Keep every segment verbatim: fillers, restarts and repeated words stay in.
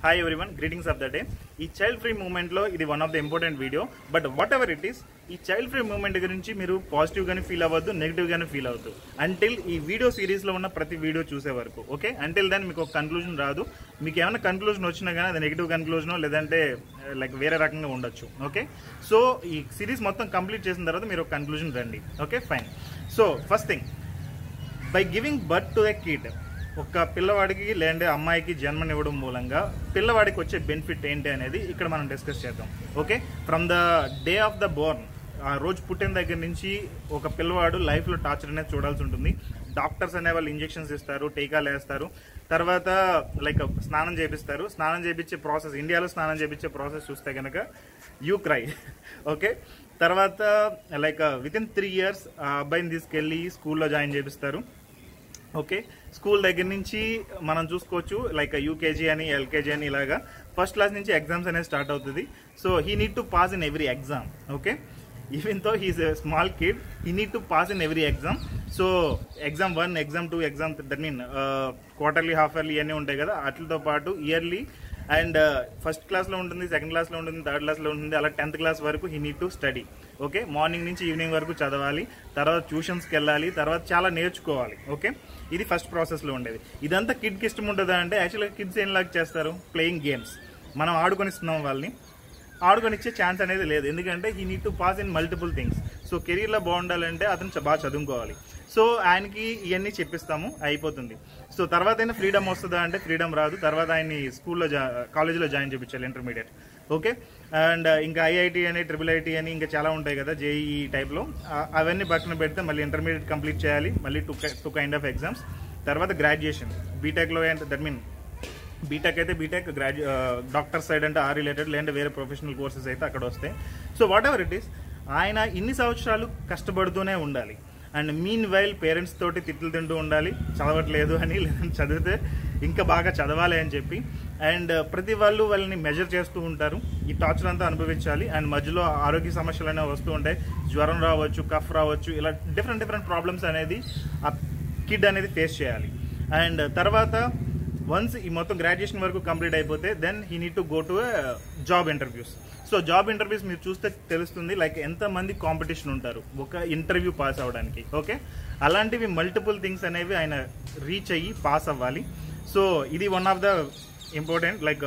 Hi everyone, greetings of the day. ఈ child free movement లో ఇది one of the important video. But whatever it is, ఈ child free movement గురించి మీరు positive గానీ feel అవ్వద్దు, నెగిటివ్ గానీ ఫీల్ అవ్వద్దు అంటిల్ ఈ వీడియో సిరీస్ లో ఉన్న ప్రతి వీడియో చూసే వరకు. ఓకే, అంటిల్ దెన్ మీకు ఒక కన్క్లూజన్ రాదు. మీకు ఏమైనా కన్క్లూజన్ వచ్చినా కానీ అది నెగిటివ్ కన్క్లూజన్ లేదంటే లైక్ వేరే రకంగా ఉండొచ్చు. ఓకే, సో ఈ సిరీస్ మొత్తం కంప్లీట్ చేసిన తర్వాత మీరు ఒక కన్క్లూజన్ రండి. Okay fine. So first thing, by giving birth to a kid, ఒక పిల్లవాడికి లేదంటే అమ్మాయికి జన్మనివ్వడం మూలంగా పిల్లవాడికి వచ్చే బెనిఫిట్ ఏంటి అనేది ఇక్కడ మనం డిస్కస్ చేద్దాం. Okay, from the day of the born, ఆ రోజు పుట్టిన దగ్గర నుంచి ఒక పిల్లవాడు లైఫ్లో టార్చర్ అనేది చూడాల్సి ఉంటుంది. డాక్టర్స్ అనే వాళ్ళు ఇంజెక్షన్స్ ఇస్తారు, టీకాలు వేస్తారు, తర్వాత లైక్ స్నానం చేపిస్తారు. స్నానం చేపించే ప్రాసెస్, ఇండియాలో స్నానం చేపించే ప్రాసెస్ చూస్తే కనుక యూ క్రై. ఓకే, తర్వాత like within three years ఆ అబ్బాయిని తీసుకెళ్ళి స్కూల్లో జాయిన్ చేపిస్తారు. ఓకే, స్కూల్ దగ్గర నుంచి మనం చూసుకోవచ్చు లైక్ యూకేజీ అని ఎల్కేజీ అని ఇలాగా ఫస్ట్ క్లాస్ నుంచి ఎగ్జామ్స్ అనేది స్టార్ట్ అవుతుంది. So he need to pass in every exam. Okay, even though he's a small kid, he need to pass in every exam. So exam one, exam two, exam that mean quarterly, half yearly ఇవన్నీ ఉంటాయి కదా, వాటితో పాటు yearly and first క్లాస్లో ఉంటుంది, second క్లాస్లో ఉంటుంది, third క్లాస్లో ఉంటుంది, అలా టెన్త్ క్లాస్ వరకు he need to study. Okay, morning నుంచి ఈవినింగ్ వరకు చదవాలి, తర్వాత ట్యూషన్స్కి వెళ్ళాలి, తర్వాత చాలా నేర్చుకోవాలి. ఓకే, ఇది ఫస్ట్ ప్రాసెస్లో ఉండేది. ఇదంతా కిడ్కి ఇష్టం ఉంటుందా అంటే యాక్చువల్గా కిడ్స్ ఏం లాగా చేస్తారు, ప్లేయింగ్ గేమ్స్. మనం ఆడుకొనిస్తున్నాం వాళ్ళని, ఆడుకొనిచ్చే ఛాన్స్ అనేది లేదు. ఎందుకంటే he need to pass in multiple things. So కెరీర్లో బాగుండాలంటే అతను బాగా చదువుకోవాలి. సో ఆయనకి ఇవన్నీ చెప్పిస్తాము, అయిపోతుంది. సో తర్వాత అయినా ఫ్రీడమ్ వస్తుందా అంటే ఫ్రీడమ్ రాదు. తర్వాత ఆయన్ని స్కూల్లో జా కాలేజీలో జాయిన్ చేయించాలి, ఇంటర్మీడియట్. ఓకే, అండ్ ఇంకా ఐఐటి అని, ట్రిపుల్ ఐటీ అని ఇంకా చాలా ఉంటాయి కదా జేఈఈ టైప్లో, అవన్నీ పక్కన పెడితే మళ్ళీ ఇంటర్మీడియట్ కంప్లీట్ చేయాలి, మళ్ళీ two two kind of exams. తర్వాత గ్రాడ్యుయేషన్, బీటెక్లో అంటే దట్ మీన్ బీటెక్ అయితే బీటెక్, గ్రాడ్యు డాక్టర్ సైడ్ అంటే ఆ రిలేటెడ్, లేదంటే వేరే ప్రొఫెషనల్ కోర్సెస్ అయితే అక్కడ వస్తాయి. So whatever it is, ఆయన ఇన్ని సంవత్సరాలు కష్టపడుతూనే ఉండాలి. అండ్ మీన్ వైల్ పేరెంట్స్ తోటి తిట్లు తింటూ ఉండాలి, చదవట్లేదు అని, లేదంటే చదివితే ఇంకా బాగా చదవాలి అని చెప్పి. అండ్ ప్రతి వాళ్ళు వాళ్ళని మెజర్ చేస్తూ ఉంటారు, ఈ టార్చర్ అంతా అనుభవించాలి. అండ్ మధ్యలో ఆరోగ్య సమస్యలు అనేవి వస్తూ ఉంటాయి, జ్వరం రావచ్చు, కఫ్ రావచ్చు, ఇలా డిఫరెంట్ డిఫరెంట్ ప్రాబ్లమ్స్ అనేది ఆ కిడ్ అనేది ఫేస్ చేయాలి. అండ్ తర్వాత వన్స్ ఈ మొత్తం గ్రాడ్యుయేషన్ వరకు కంప్లీట్ అయిపోతే then he need to go to job interviews. So job interviews మీరు చూస్తే తెలుస్తుంది లైక్ ఎంతమంది కాంపిటీషన్ ఉంటారు ఒక ఇంటర్వ్యూ పాస్ అవ్వడానికి. ఓకే, అలాంటివి మల్టిపుల్ థింగ్స్ అనేవి ఆయన రీచ్ అయ్యి పాస్ అవ్వాలి. సో ఇది one of the important like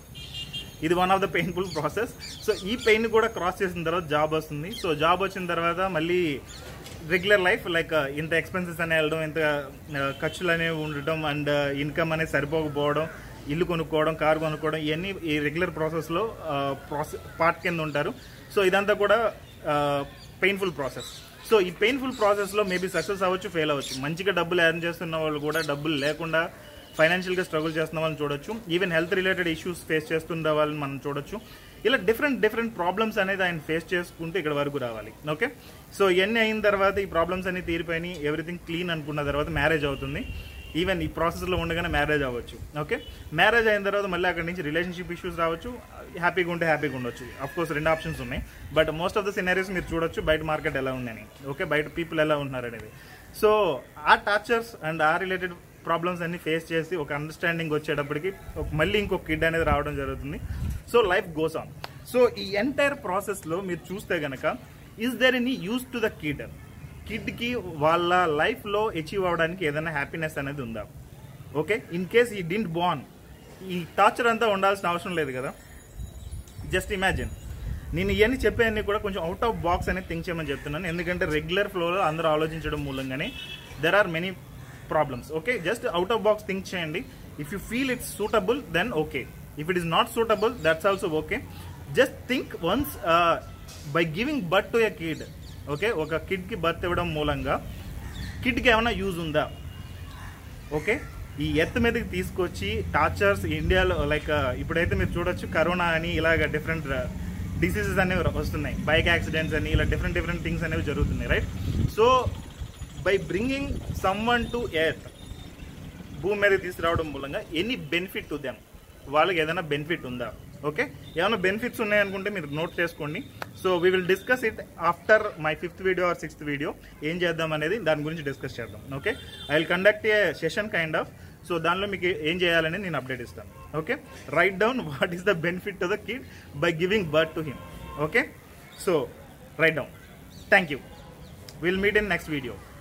ఇది one of the painful process. So ఈ పెయిన్ కూడా క్రాస్ చేసిన తర్వాత జాబ్ వస్తుంది. సో జాబ్ వచ్చిన తర్వాత మళ్ళీ రెగ్యులర్ లైఫ్ లైక్ ఇంత ఎక్స్పెన్సెస్ అనేవి వెళ్ళడం, ఇంత ఖర్చులు అనేవి ఉండటం, అండ్ ఇన్కమ్ అనేది సరిపోకపోవడం, ఇల్లు కొనుక్కోవడం, కారు కొనుక్కోవడం, ఇవన్నీ ఈ రెగ్యులర్ ప్రాసెస్లో ప్రాసెస్ పార్ట్ కింద ఉంటారు. సో ఇదంతా కూడా పెయిన్ఫుల్ ప్రాసెస్. సో ఈ పెయిన్ఫుల్ ప్రాసెస్లో మేబీ సక్సెస్ అవ్వచ్చు, ఫెయిల్ అవ్వచ్చు. మంచిగా డబ్బులు ఎర్న్ చేస్తున్న వాళ్ళు కూడా డబ్బులు లేకుండా ఫైనాన్షియల్గా స్ట్రగుల్ చేస్తున్న వాళ్ళని చూడొచ్చు, even health related issues face చేస్తున్న వాళ్ళని మనం చూడొచ్చు. ఇలా డిఫరెంట్ డిఫరెంట్ ప్రాబ్లమ్స్ అనేది ఆయన ఫేస్ చేసుకుంటూ ఇక్కడ వరకు రావాలి. ఓకే, సో ఇవన్నీ అయిన తర్వాత ఈ ప్రాబ్లమ్స్ అన్ని తీరిపోయి ఎవ్రీథింగ్ క్లీన్ అనుకున్న తర్వాత మ్యారేజ్ అవుతుంది. ఈవెన్ ఈ ప్రాసెస్లో ఉండగానే మ్యారేజ్ అవ్వచ్చు. ఓకే, మ్యారేజ్ అయిన తర్వాత మళ్ళీ అక్కడి నుంచి రిలేషన్షిప్ ఇష్యూస్ రావచ్చు, హ్యాపీగా ఉంటే హ్యాపీగా ఉండొచ్చు. అఫ్కోర్స్ రెండు ఆప్షన్స్ ఉన్నాయి, but most of the scenarios మీరు చూడొచ్చు బయట మార్కెట్ ఎలా ఉందని. ఓకే, బయట పీపుల్ ఎలా ఉన్నారు అనేది. సో ఆ టార్చర్స్ అండ్ ఆ రిలేటెడ్ ప్రాబ్లమ్స్ అన్ని ఫేస్ చేసి ఒక అండర్స్టాండింగ్ వచ్చేటప్పటికి మళ్ళీ ఇంకొక కిడ్ అనేది రావడం జరుగుతుంది. So life goes on. So ఈ ఎంటైర్ ప్రాసెస్లో మీరు చూస్తే కనుక is there any use to the kid, కిడ్కి వాళ్ళ లైఫ్లో అచీవ్ అవ్వడానికి ఏదైనా హ్యాపీనెస్ అనేది ఉందా? ఓకే, ఇన్ కేస్ ఈ డింట్ బార్న్, ఈ టార్చర్ అంతా ఉండాల్సిన అవసరం లేదు కదా. జస్ట్ ఇమాజిన్, నేను ఇవన్నీ చెప్పేవన్నీ కూడా కొంచెం అవుట్ ఆఫ్ బాక్స్ అనేది థింక్ చేయమని చెప్తున్నాను. ఎందుకంటే రెగ్యులర్ ఫ్లోలో అందరూ ఆలోచించడం మూలంగానే there are many problems. Okay, just out of box think చేయండి. If you feel it's suitable then okay, if it is not suitable that's also okay. Just think once by giving birth to a kid. Okay, ఒక కిడ్కి birth ఇవ్వడం మూలంగా కిడ్కి ఏమైనా use ఉందా? Okay, ఈ earth మీదకి తీసుకొచ్చి టార్చర్స్ ఇండియాలో లైక్ ఇప్పుడైతే మీరు చూడొచ్చు కరోనా అని ఇలాగ డిఫరెంట్ డిసీజెస్ అనేవి వస్తున్నాయి, బైక్ యాక్సిడెంట్స్ అని, ఇలా డిఫరెంట్ డిఫరెంట్ థింగ్స్ అనేవి జరుగుతున్నాయి, right? So by bringing someone to earth, భూమి మీద తీసుకురావడం మూలంగా ఎనీ బెనిఫిట్ టు దెమ్, వాళ్ళకి ఏదైనా బెనిఫిట్ ఉందా? ఓకే, ఏమైనా బెనిఫిట్స్ ఉన్నాయనుకుంటే మీరు నోట్ చేసుకోండి. So we will discuss it after my fifth video or sixth video. ఏం చేద్దాం అనేది దాని గురించి డిస్కస్ చేద్దాం. Okay, I will conduct a session kind of. So దానిలో మీకు ఏం చేయాలని నేను అప్డేట్ ఇస్తాను. Okay, write down what is the benefit to the kid by giving birth to him. Okay, so write down. Thank you. We'll meet in next video.